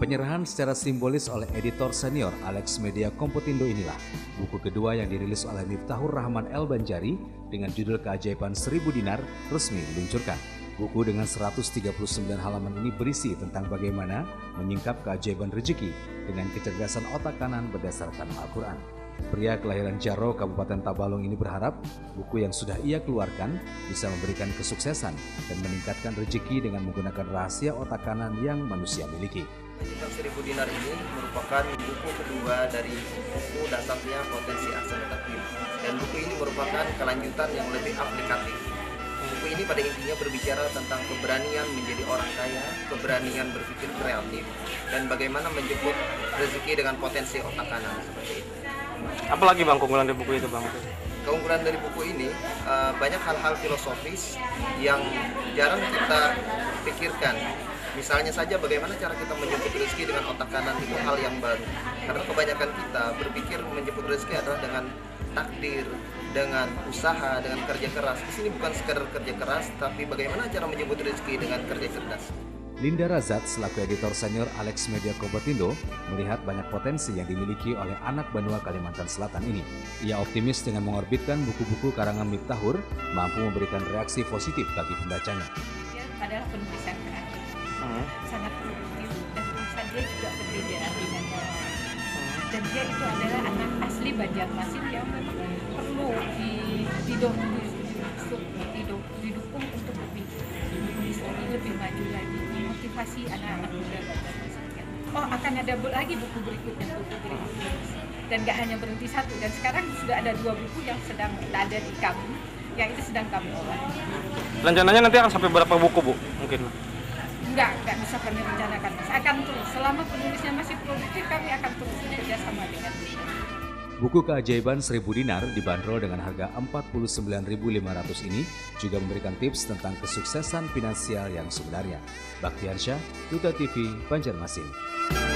Penyerahan secara simbolis oleh editor senior Alex Media Komputindo inilah buku kedua yang dirilis oleh Miftahur Rahman El Banjari dengan judul Keajaiban 1000 Dinar resmi diluncurkan. Buku dengan 139 halaman ini berisi tentang bagaimana menyingkap keajaiban rezeki dengan kecerdasan otak kanan berdasarkan Al-Quran. Pria kelahiran Jaro, Kabupaten Tabalong ini berharap buku yang sudah ia keluarkan bisa memberikan kesuksesan dan meningkatkan rezeki dengan menggunakan rahasia otak kanan yang manusia miliki. Kitab 1000 Dinar ini merupakan buku kedua dari buku dasarnya Potensi Aksen Takdir, dan buku ini merupakan kelanjutan yang lebih aplikatif. Buku ini pada intinya berbicara tentang keberanian menjadi orang kaya, keberanian berpikir kreatif, dan bagaimana menjemput rezeki dengan potensi otak kanan seperti itu. Apalagi Bang keunggulan dari buku itu Bang? Keunggulan dari buku ini banyak hal-hal filosofis yang jarang kita pikirkan. Misalnya saja bagaimana cara kita menjemput rezeki dengan otak kanan itu hal yang baru. Karena kebanyakan kita berpikir menjemput rezeki adalah dengan takdir, dengan usaha, dengan kerja keras. Di sini bukan sekadar kerja keras, tapi bagaimana cara menjemput rezeki dengan kerja cerdas. Linda Razat selaku editor senior Alex Media Komputindo melihat banyak potensi yang dimiliki oleh anak Banua Kalimantan Selatan ini. Ia optimis dengan mengorbitkan buku-buku karangan Miftahur mampu memberikan reaksi positif bagi pembacanya. Dia adalah penulisan kreatif, sangat produktif, dan tulisan dia juga berbeda dengan yang lain. Dan dia itu adalah anak asli Banjarmasin yang memang perlu didukung untuk lebih menulis lagi, lebih maju lagi, motivasi anak-anak muda Banjarmasin. Oh, akan ada lagi buku berikutnya. Dan gak hanya berhenti satu, dan sekarang sudah ada 2 buku yang sedang ada di kami, yang itu sedang kami olah. Rencananya nanti akan sampai berapa buku Bu? Mungkin? Enggak bisa kami rencanakan. Akan terus, selama penulisnya masih produktif, kami akan terus bekerja sama dengan dia. Buku Keajaiban 1000 Dinar dibanderol dengan harga Rp49.500 ini juga memberikan tips tentang kesuksesan finansial yang sebenarnya. Baktiansyah, Duta TV, Banjarmasin.